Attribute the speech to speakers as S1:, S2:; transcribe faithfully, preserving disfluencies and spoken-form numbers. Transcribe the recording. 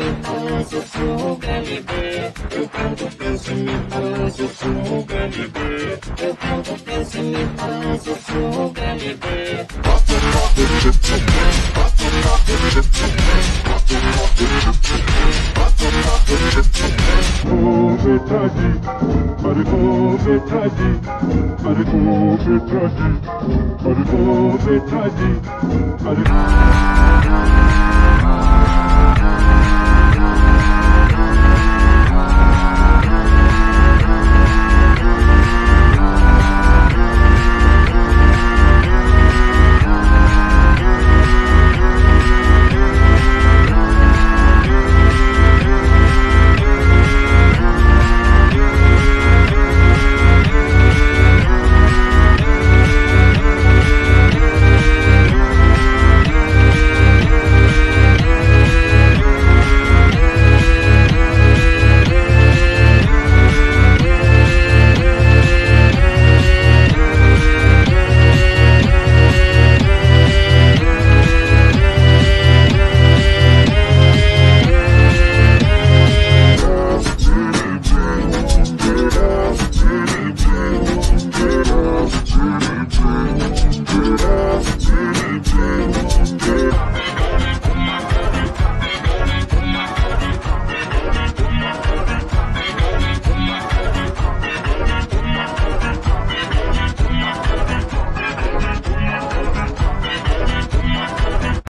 S1: me faz, eu sou o G L B. Eu canto, penso e me faz, eu sou o G L B. Eu canto, penso e me faz, eu sou o G L B.
S2: Metade, maricou metade, maricou metade, maricou metade, maricou.